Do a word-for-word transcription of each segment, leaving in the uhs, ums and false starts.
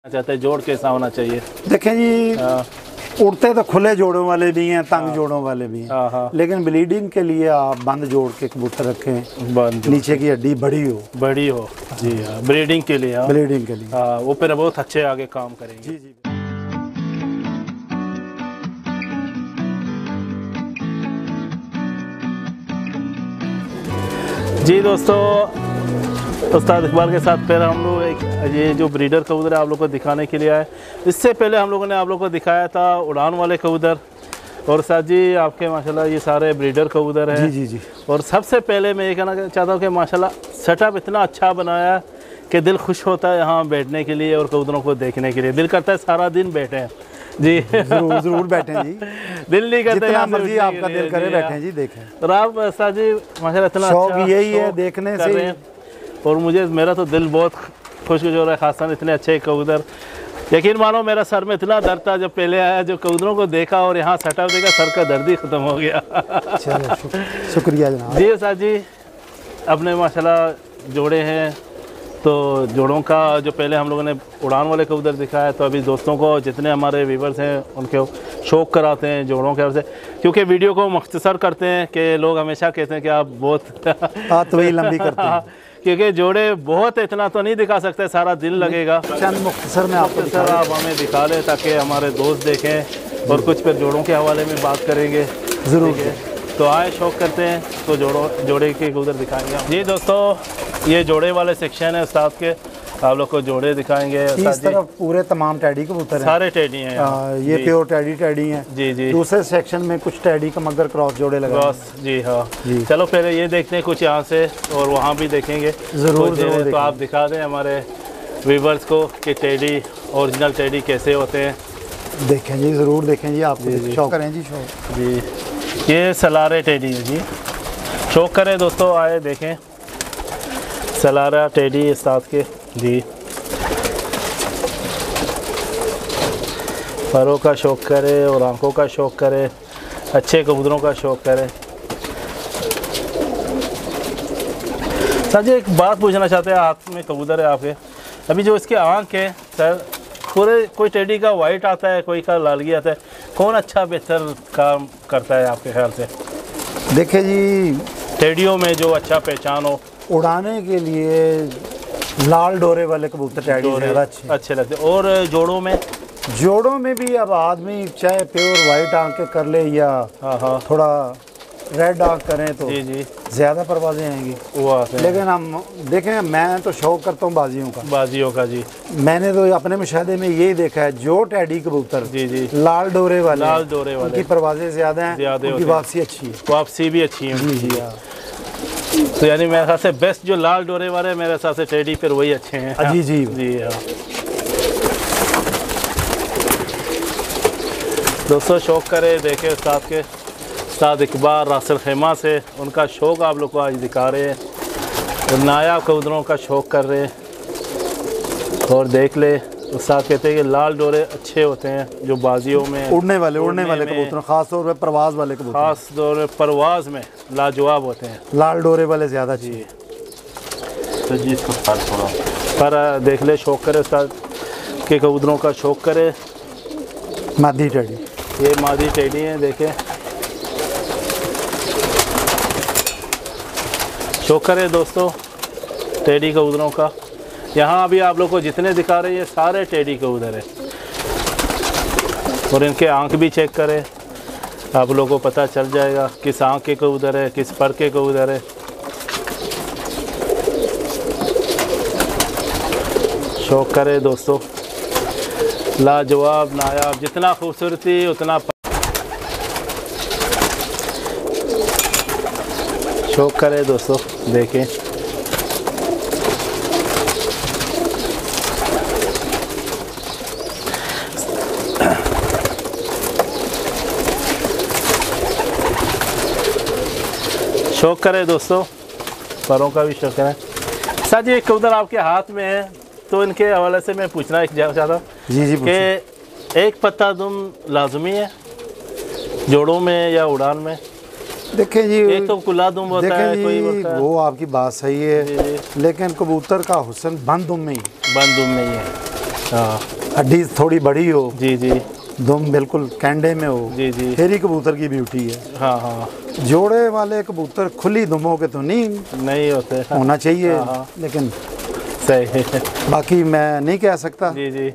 चाहते हैं जोड़ कैसा होना चाहिए? देखें जी, उड़ते तो खुले जोड़ों वाले भी हैं, तंग जोड़ों वाले भी हैं, लेकिन ब्लीडिंग के लिए आप बंद जोड़ के कबूतर रखें, बंद नीचे की हड्डी बड़ी हो बड़ी हो जी हाँ, ब्रीडिंग के लिए। ब्लीडिंग के लिए हाँ, वो फिर बहुत अच्छे आगे काम करेंगे। जी जी। जी दोस्तों, उस्ताद इकबाल के साथ फिर हम लोग एक ये जो ब्रीडर कबूतर है आप लोग को दिखाने के लिए आए। इससे पहले हम लोगों ने आप लोग को दिखाया था उड़ान वाले कबूतर, और साथ जी आपके माशाल्लाह ये सारे ब्रीडर कबूतर हैं। जी जी जी। और सबसे पहले मैं ये कहना चाहता हूँ कि माशाल्लाह सेटअप इतना अच्छा बनाया है कि दिल खुश होता है यहाँ बैठने के लिए और कबूतरों को देखने के लिए। दिल करता है सारा दिन बैठें जी। जरूर जरूर बैठें जी। दिल नहीं करता जितना मर्जी आपका दिल करे बैठें जी, देखें। और आप साथ जी माशाल्लाह इतना शौक अच्छा यही है देखने से, और मुझे मेरा तो दिल बहुत खुश हो रहा है, खासतौर इतने अच्छे कबूतर। यकीन मानो मेरा सर में इतना दर्द था जब पहले आया, जब कबूतरों को देखा और यहाँ सेटअप देखा, सर का दर्द ही ख़त्म हो गया। शुक्रिया जनाब। जी साथ जी, अपने माशाल्लाह जोड़े हैं, तो जोड़ों का जो पहले हम लोगों ने उड़ान वाले कबूतर दिखाया, तो अभी दोस्तों को जितने हमारे व्यूवर्स हैं उनके शौक कराते हैं जोड़ों के से, क्योंकि वीडियो को मुख्तसर करते हैं कि लोग हमेशा कहते हैं कि आप बहुत बात वही लंबी करते हैं, क्योंकि जोड़े बहुत इतना तो नहीं दिखा सकते, सारा दिन लगेगा। चंद मुख्तसर में आपको सर आप हमें दिखा लें ताकि हमारे दोस्त देखें, और कुछ फिर जोड़ों के हवाले में बात करेंगे ज़रूर। तो आए शौक करते हैं तो जोड़ों जोड़े के कबूतर दिखाएंगे। जी दोस्तों, ये जोड़े वाले सेक्शन है उस्ताद के, आप लोग को जोड़े दिखाएंगे। इस तरफ पूरे तमाम टैडी कबूतर हैं, सारे टैडी हैं आ, ये प्योर टैडी टैडी हैं। जी जी। दूसरे सेक्शन में कुछ टैडी का मगर क्रॉस जोड़े लगा क्रॉस। जी हाँ जी। चलो पहले ये देखते हैं कुछ यहाँ से, और वहाँ भी देखेंगे ज़रूर ज़रूर। तो आप दिखा दें हमारे व्यूवर्स को कि टैडी ओरिजिनल टैडी कैसे होते हैं। देखें जी, ज़रूर देखें जी, आप शौक करें जी। शौक जी, ये सलारे टेडी है जी, शौक करें दोस्तों, आए देखें सलारा टेडी इस साथ के जी। परों का शौक करे और आंखों का शौक करे, अच्छे कबूतरों का शौक करे। सर जी एक बात पूछना चाहते हैं, हाथ में कबूतर है आपके, अभी जो इसके आँख है सर, पूरे कोई टेडी का वाइट आता है, कोई का लालगी आता है, कौन अच्छा बेहतर काम करता है आपके ख्याल से? देखिए जी, टेडियों में जो अच्छा पहचान हो उड़ाने के लिए लाल डोरे वाले कबूतर टैडी ज़्यादा अच्छे अच्छे लगते हैं। और जोड़ों में जोड़ों में भी अब आदमी चाहे प्योर वाइट आंखें कर ले या हाँ हाँ थोड़ा रेड आंख करें तो जी जी ज़्यादा परवाजें आएंगी। लेकिन हम देखें, मैं तो शौक करता हूँ बाजियों का बाजियों का जी। मैंने तो अपने मुशाहदे में यही देखा है, जो टैडी कबूतर जी जी लाल डोरे वाले लाल डोरे वाले उनकी परवाजें ज़्यादा हैं, उनकी वापसी अच्छी है। वापसी भी अच्छी है जी जी हाँ। तो यानी मेरे ख्याल से बेस्ट जो लाल डोरे वाले मेरे हिसाब से टेडी फिर वही अच्छे हैं। जी जी जी हाँ। दोस्तों शौक करे देखे उस्ताद के, उस्ताद इकबाल रासल खेमा से, उनका शौक आप लोग को आज दिखा रहे हैं, नायाब कबूतरों का शौक कर रहे हैं। और देख ले उस्ताद कहते हैं कि लाल डोरे अच्छे होते हैं जो बाजियों में उड़ने वाले उड़ने वाले कबूतर, खास तौर पे परवाज वाले कबूतर, खास तौर पे परवाज में लाजवाब होते हैं, लाल डोरे वाले ज़्यादा जी। तो जी इसको थोड़ा पर देख ले, शौक करे उस्ताद के कबूतरों का शौक करे। मादी टेडी, ये मादी टेडी है, देखें शौक करे दोस्तों टेडी कबूतरों का। यहाँ अभी आप लोग को जितने दिखा रहे हैं ये सारे टेडी कबूतर है, और इनके आंख भी चेक करें, आप लोगों को पता चल जाएगा किस आंख के कबूतर है, किस पर के कबूतर है। शौक करे दोस्तों, लाजवाब नायाब, जितना खूबसूरती उतना शौक करे दोस्तों, देखें शौक करें दोस्तों, परों का भी शौक करें। सर जी एक कबूतर आपके हाथ में है, तो इनके हवाले से मैं पूछना चाहता हूँ जी जी कि एक पत्ता दुम लाजमी है जोड़ों में या उड़ान में? देखें जी, एक तो कुल्ला दुम होता है, जी, कोई होता है। वो आपकी बात सही है, जी, जी। लेकिन कबूतर का हुस्न बंद दुम में ही बंद दुम में ही है। हाँ हड्डी थोड़ी बड़ी हो जी जी, दुम बिल्कुल कैंडे में हो जी जी, फिर ही कबूतर की ब्यूटी है। हाँ हाँ, जोड़े वाले कबूतर खुली दुमों के तो नहीं नहीं होते, होना चाहिए। हाँ हाँ, लेकिन सही है, बाकी मैं नहीं कह सकता। जी जी।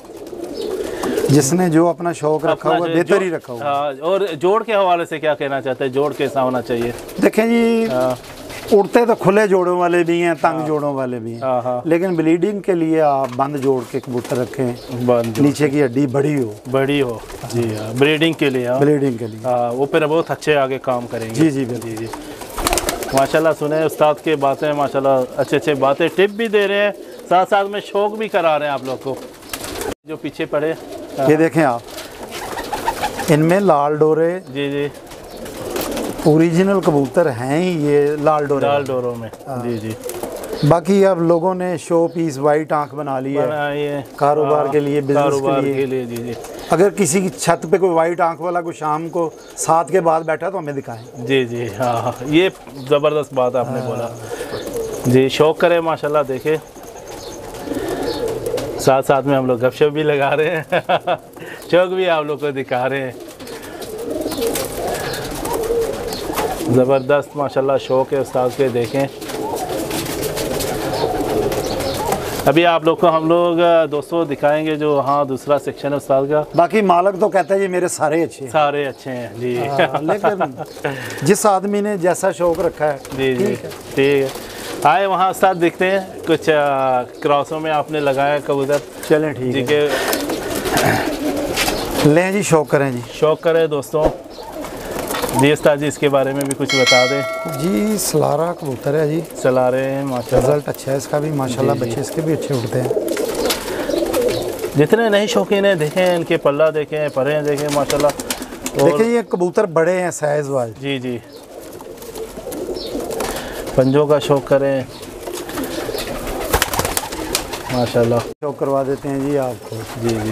जिसने जो अपना शौक रखा हुआ बेहतर ही रखा हुआ। हाँ, और जोड़ के हवाले से क्या कहना चाहते हैं, जोड़ कैसा होना चाहिए? देखें जी, हाँ, उड़ते तो खुले जोड़ों वाले भी हैं, तंग जोड़ों वाले भी हैं, हाँ हाँ, लेकिन ब्लीडिंग के लिए आप बंद जोड़ के कबूतर रखें, बंद नीचे की हड्डी बड़ी हो, बड़ी हो। जी हाँ, ब्रीडिंग के लिए। हाँ, ब्लीडिंग के लिए। हाँ, वो फिर बहुत अच्छे आगे काम करेंगे। जी जी बिल्कुल। जी जी, माशाल्लाह सुने उस्ताद की बातें, माशाल्लाह अच्छे अच्छे बातें, टिप भी दे रहे हैं, साथ साथ में शौक भी करा रहे हैं आप लोग को। जो पीछे पड़े, ये देखें आप, इनमें लाल डोरे जी जी, ओरिजिनल कबूतर हैं ही ये लाल डोरे। लाल डोरों में। जी जी, बाकी अब लोगों ने शो पीस वाइट आंख बना ली है बनाइए कारोबार के लिए, बिजनेस कारोबार के लिए। के लिए। जी जी, अगर किसी की छत पे कोई वाइट आंख वाला कोई शाम को सात के बाद बैठा तो हमें दिखाएं। जी जी, हाँ हाँ, ये ज़बरदस्त बात आपने बोला। जी, शौक करें माशाल्लाह, देखे साथ साथ में हम लोग गपशप भी लगा रहे हैं शौक भी आप लोग को दिखा रहे हैं। ज़बरदस्त माशाल्लाह शौक है उस्ताद के, देखें। अभी आप लोग को हम लोग दोस्तों दिखाएंगे जो हाँ दूसरा सेक्शन है उस्ताद का। बाकी मालक तो कहता है जी मेरे सारे अच्छे हैं, सारे अच्छे हैं जी। हाँ, लेकिन जिस आदमी ने जैसा शौक रखा है जी जी, ठीक है। ठीक है, आए वहाँ उस्ताद दिखते हैं कुछ आ, क्रॉसों में आपने लगाया कबूतर। चलें ठीक जी है, के लें जी शौक करें जी। शौक करें दोस्तों। जी उस्ताद जी इसके बारे में भी कुछ बता दें। जी सलारा कबूतर है जी, चला रहे हैं माशाल्लाह, रिजल्ट अच्छा है इसका भी माशाल्लाह, जी, जी। बच्चे इसके भी अच्छे उड़ते हैं। जितने नहीं शौकीन हैं देखें, इनके पल्ला देखें, परें देखें माशाल्लाह। और देखिए ये कबूतर बड़े हैं साइज वाइज। जी जी, पंजों का शौक करें माशाल्लाह। शौक करवा देते हैं जी आपको। जी जी,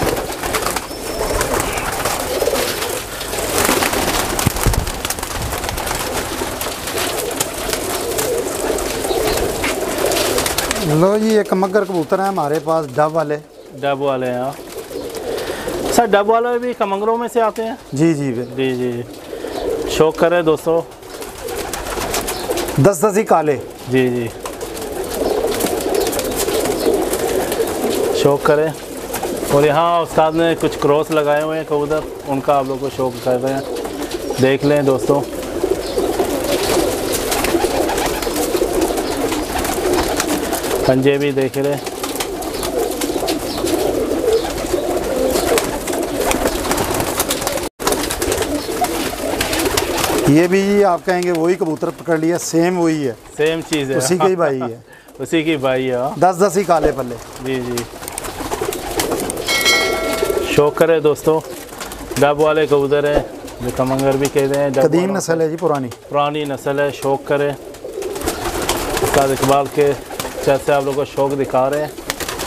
लो जी एक मगर कबूतर है हमारे पास, डब वाले। डब वाले हैं हाँ। सर डब वाले भी कमंगरों में से आते हैं? जी जी बिल्कुल। जी जी, शौक करें दोस्तों। दस दस ही काले। जी जी, शौक करें। और यहाँ उस्ताद ने कुछ क्रॉस लगाए हुए हैं कबूतर, उनका आप लोग को शौक कर रहे हैं, देख लें दोस्तों। पंजे भी देख रहे हैं। ये भी आप कहेंगे वही कबूतर पकड़ लिया, सेम वही है, सेम चीज़ है, उसी के ही भाई है। उसी की भाई है हाँ। दस दस ही काले पल्ले। जी जी, शौक करें दोस्तों। डब वाले कबूतर हैं जो कमंगर भी कहते हैं, कदीम नस्ल है जी, पुरानी पुरानी नस्ल है। शौक करें, उस्ताद इकबाल के चर्च से आप लोगों को शौक दिखा रहे हैं।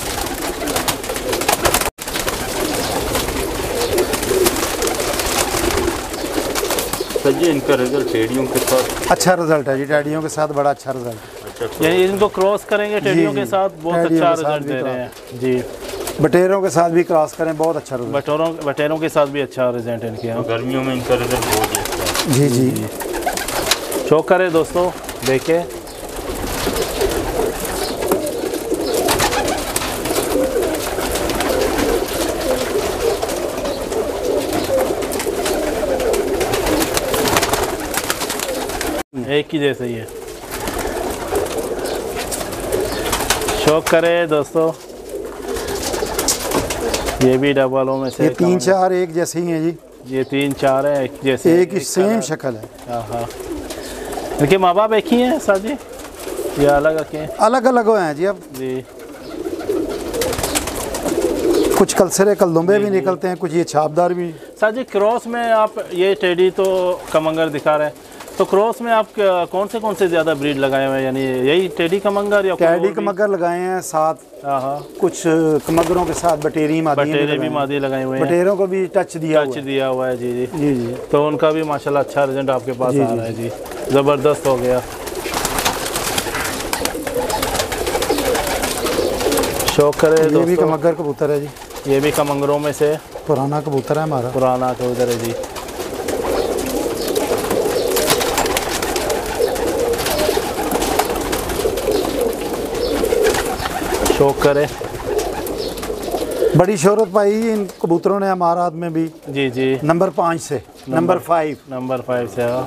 सर जी इनका रिजल्ट टेडियों के साथ अच्छा रिजल्ट है जी, टैडियों के साथ बड़ा अच्छा रिजल्ट। अच्छा, यानी इनको क्रॉस करेंगे टेडियों जी, के साथ, बहुत टेडियों अच्छा के साथ रिजल्ट भी दे रहे हैं जी। बटेरों के साथ भी क्रॉस करें, बहुत अच्छा रिजल्ट। बटेरों बटेरों के साथ भी अच्छा रिजल्ट इनके यहाँ। गर्मियों में इनका रिजल्ट बहुत ही अच्छा है। जी जी, शौक करें दोस्तों, देखें। एक ही जैसे ही है। शौक करें दोस्तों। ये भी डब वालों में से ये तीन चार एक जैसे ही हैं जी, ये तीन चार है एक जैसे, एक ही सेम शक्ल है। हाँ हाँ, इनके माँ बाप एक ही हैं सर जी या अलग रखे हैं? अलग अलग हो हैं जी। अब जी, कुछ कलसरे कलदुम्बे भी निकलते हैं, कुछ ये छापदार भी। सर जी क्रॉस में आप ये टेडी तो कमंगर दिखा रहे हैं, तो क्रॉस में आप कौन से कौन से ज़्यादा ब्रीड लगाए हुए हैं, यानी यही टेडी कमंगर या टेडी कमगर लगाए हैं साथ, हाँ हाँ, कुछ कमगरों के साथ बटेरी मादी बटेरे भी मादी लगाए हुए हैं, बटेरों को भी टच दिया टच हुआ है। दिया हुआ है। जी जी जी जी, तो उनका भी माशाल्लाह अच्छा रिजल्ट आपके पास जी, आ जी, रहा है जी, ज़बरदस्त हो गया। शौक करे ये भी दोस्तों। कमगर कबूतर है जी। ये भी कमंगरों में से पुराना कबूतर है हमारा। पुराना कबूतर है जी। शौक करे, बड़ी शोहरत पाई इन कबूतरों ने अमारात में भी। जी जी। नंबर पाँच से नंबर फाइव नंबर फाइव से। हाँ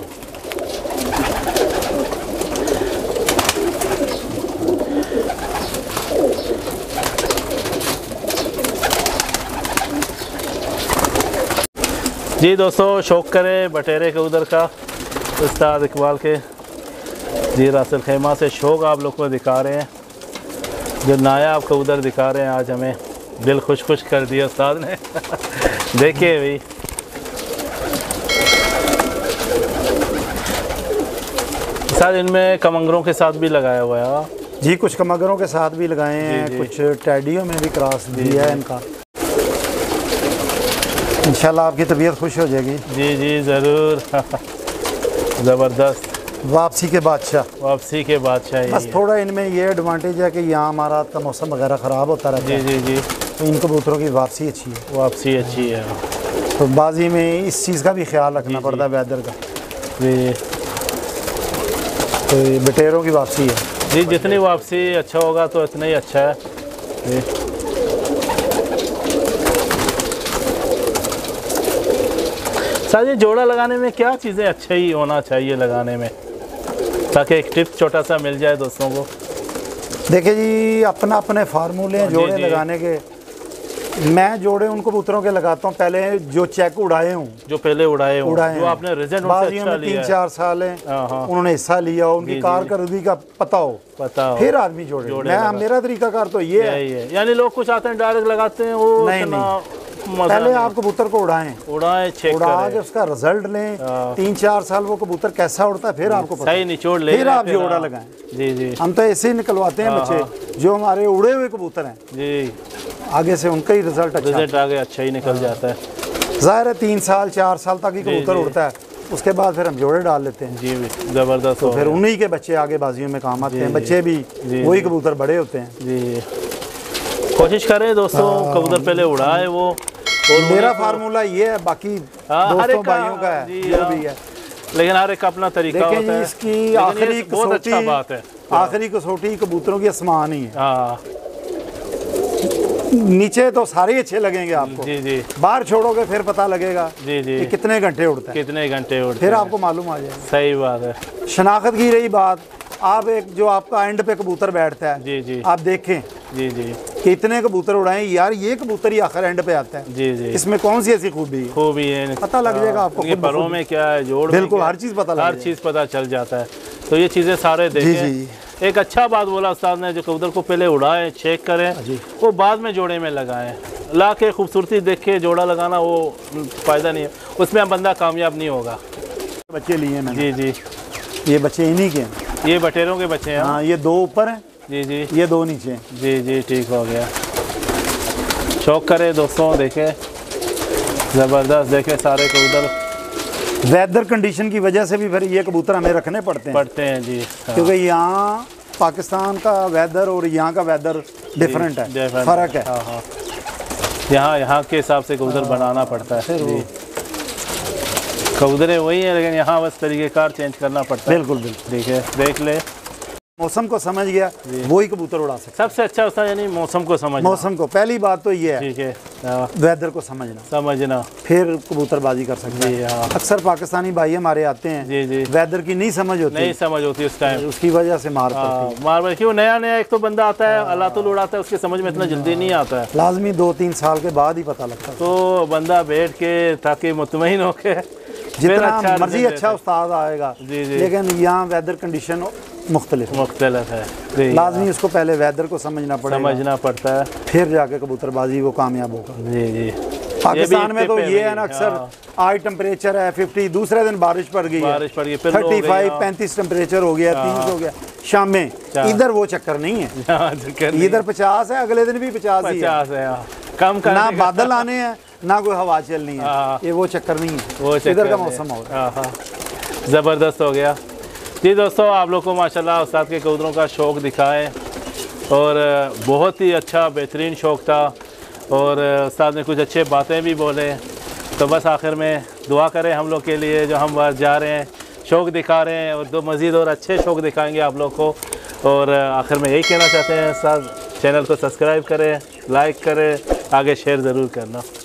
जी दोस्तों, शौक करे बटेरे कबूतर का उस्ताद इकबाल के जी रासल खेमा से शौक आप लोग को दिखा रहे हैं। जो नायाब कबूतर दिखा रहे हैं आज, हमें दिल खुश खुश कर दिया उस्ताद ने। देखिए भाई, सर इनमें कमंगरों के साथ भी लगाया हुआ है जी। कुछ कमंगरों के साथ भी लगाए हैं, कुछ टैडियों में भी क्रॉस दिया है इनका। इंशाल्लाह आपकी तबीयत खुश हो जाएगी। जी जी ज़रूर। ज़बरदस्त। वापसी के बादशाह। वापसी के बादशाह। बस थोड़ा इनमें ये एडवांटेज है कि यहाँ हमारा का मौसम वगैरह ख़राब होता रहता है। जी जी जी। तो इन कबूतरों की वापसी अच्छी है। वापसी अच्छी है। तो बाजी में इस चीज़ का भी ख्याल रखना पड़ता है, वेदर का। जी। तो ये बटेरों की वापसी है जी। जितनी वापसी अच्छा होगा तो इतना ही अच्छा है जी। सर ये जोड़ा लगाने में क्या चीज़ें अच्छा ही होना चाहिए लगाने में, ताकि एक टिप छोटा सा मिल जाए दोस्तों को? देखिए जी, अपना अपने फार्मूले हैं जोड़े लगाने के। मैं जोड़े उन कबूतरों के लगाता हूँ पहले जो चेक उड़ाए हूँ, जो पहले उड़ाए हूँ, उड़ाए जो आपने रिजल्ट उनसे अच्छा लिया तीन चार साल है उन्होंने हिस्सा लिया, उनकी कारकर्दगी का पता हो पता हो फिर आदमी जोड़े, जोड़े मैं मेरा तरीकाकार तो ये है। यानी लोग कुछ आते हैं डायरेक्ट लगाते हैं, वो नहीं नहीं, पहले आप कबूतर को उड़ाएं, उड़ाएं चेक उड़ा के उसका रिजल्ट लें, तीन चार साल वो कबूतर कैसा उड़ता है फिर आपको पता, सही निचोड़ ले, फिर आप जोड़ा लगाएं। जी जी। हम तो ऐसे ही निकलवाते हैं बच्चे जो हमारे उड़े हुए कबूतर हैं जी, आगे से उनका ही रिजल्ट अच्छा रिजल्ट आगे अच्छा ही निकल जाता है। जाहिर है तीन साल चार साल तक ही कबूतर उड़ता है, उसके बाद फिर हम जोड़े डाल लेते हैं। जी ज़बरदस्त। तो फिर उन्हीं के बच्चे आगे बाजियों में काम आते हैं, बच्चे भी वही कबूतर बड़े होते हैं। जी, कोशिश करें दोस्तों कबूतर पहले उड़ाए वो। और मेरा फार्मूला ये है, बाकी दोस्तों भाइयों का है जो भी है, लेकिन हर एक का अपना तरीका होता है। इसकी आखिरी कसौटी बात है, आखिरी कसौटी कबूतरों की आसमान ही है। नीचे तो सारे अच्छे लगेंगे आपको, जी जी, बाहर छोड़ोगे फिर पता लगेगा जी जी कि कितने घंटे उड़ता है, कितने घंटे उड़ते फिर आपको मालूम आ जाएगा। सही बात है। शनाख्त की रही बात, आप एक जो आपका एंड पे कबूतर बैठता है, जी जी, आप देखें जी जी कि इतने कबूतर उड़ाए, यार ये कबूतर ही आखिर एंड पे आता है, जी जी, इसमें कौन सी ऐसी खूबी है, खूबी है, पता लग जाएगा आपको, परों में क्या है, जोड़ बिल्कुल हर चीज़ पता, हर चीज़ पता चल जाता है। तो ये चीज़ें सारे देखें। एक अच्छा बात बोला उस्ताद ने, जो कबूतर को पहले उड़ाएं, चेक करें, वो बाद में जोड़े में लगाएं। ला के खूबसूरती देख के जोड़ा लगाना वो फ़ायदा नहीं है, उसमें बंदा कामयाब नहीं होगा। बच्चे लिए मैंने। जी जी, ये बच्चे इन्हीं के हैं, ये बटेरों के बच्चे हैं। हाँ, ये दो ऊपर हैं, जी जी, ये दो नीचे हैं। जी जी, ठीक हो गया। शौक करे दोस्तों, देखें ज़बरदस्त, देखें सारे कबूतर। वेदर कंडीशन की वजह से भी फिर ये कबूतर हमें रखने पड़ते हैं पड़ते हैं जी, हाँ। क्योंकि यहाँ पाकिस्तान का वेदर और यहाँ का वेदर डिफरेंट है, फ़र्क है। हाँ हाँ, यहाँ यहाँ के हिसाब से कबूतर बनाना पड़ता है। जी, कबूतरें वही हैं लेकिन यहाँ बस तरीक़ेकार चेंज करना पड़ता है। बिल्कुल बिल्कुल, ठीक है, देख ले, मौसम को समझ गया वही कबूतर उड़ा सकता है। सबसे अच्छा होता है यानी मौसम को समझना। मौसम को, पहली बात तो ये है, ठीक है, वेदर को समझना समझना, फिर कबूतरबाजी कर सकते हैं। अक्सर पाकिस्तानी भाई हमारे आते हैं, जी जी, वेदर की नहीं समझ होती, नहीं समझ होती उस टाइम, उसकी वजह से मार पड़ती है। मार क्यों, नया नया एक तो बंदा आता है, अल्लाह तो उड़ाता है, उसकी समझ में इतना जल्दी नहीं आता है, लाजमी दो तीन साल के बाद ही पता लगता है। तो बंदा बैठ के ताकि मुतमईन होके जितना अच्छा मर्जी अच्छा उस्ताद आएगा, जी जी, लेकिन यहाँ वेदर कंडीशन मुख्तलिफ मुख्तलिफ है, लाजमी उसको पहले वेदर को समझना पड़ेगा, समझना पड़ता है, फिर जाके कबूतरबाजी वो कामयाब होगा। जी जी। पाकिस्तान में तो ये है ना, अक्सर आज टेम्परेचर है फिफ्टी, दूसरे दिन बारिश पड़ गई, बारिश पड़ गई, थर्टी फाइव पैंतीस टेम्परेचर हो गया, तीस हो गया शाम में। इधर वो चक्कर नहीं है, इधर पचास है, अगले दिन भी पचास ही है, कम ना बादल आने हैं ना कोई हवा चलनी है, ये वो चक्कर नहीं है, वो इधर का मौसम हो रहा है। ज़बरदस्त हो गया जी दोस्तों, आप लोग को माशाल्लाह उस्ताद के कबूतरों का शौक़ दिखाएं और बहुत ही अच्छा बेहतरीन शौक़ था। और उस्ताद ने कुछ अच्छे बातें भी बोले। तो बस आखिर में दुआ करें हम लोग के लिए, जो हम जा रहे हैं, शौक़ दिखा रहे हैं और दो मज़ीद और अच्छे शौक़ दिखाएंगे आप लोग को। और आखिर में यही कहना चाहते हैं उस्ताद, चैनल को सब्सक्राइब करें, लाइक करें, आगे शेयर ज़रूर करना।